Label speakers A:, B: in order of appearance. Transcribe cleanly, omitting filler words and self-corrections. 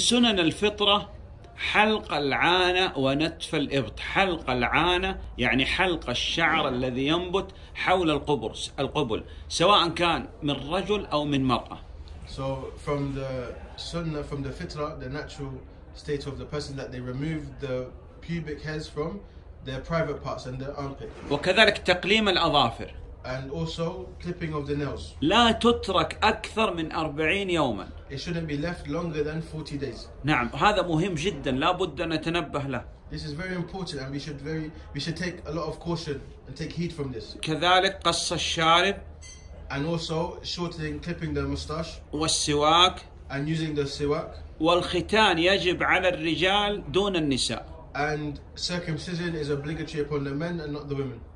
A: سنن الفطرة حلق العانة ونتف الإبط. حلق العانة يعني حلق الشعر الذي ينبت حول القبل سواء كان من رجل أو من مرأة.
B: So from the sunnah, from the fitrah, the natural state of the person, that they remove the pubic hairs from their private parts and their armpit.
A: وكذلك تقليم الأظافر.
B: And also clipping of the nails.
A: لا تترك أكثر من 40 يوما.
B: It shouldn't be left longer than 40 days.
A: نعم، هذا مهم جدا، لا بد أن نتنبه له.
B: This is very important, and we should take a lot of caution and take heed from this.
A: كذلك قص الشارب.
B: And also clipping the mustache.
A: والسواك.
B: And using the siwak.
A: والختان يجب على الرجال دون النساء.
B: And circumcision is obligatory upon the men and not the women.